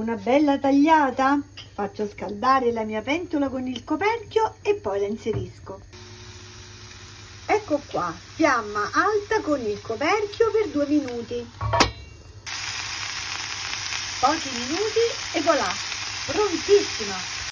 una bella tagliata. Faccio scaldare la mia pentola con il coperchio e poi la inserisco. Ecco qua, fiamma alta con il coperchio per 2 minuti. Pochi minuti e voilà, prontissima!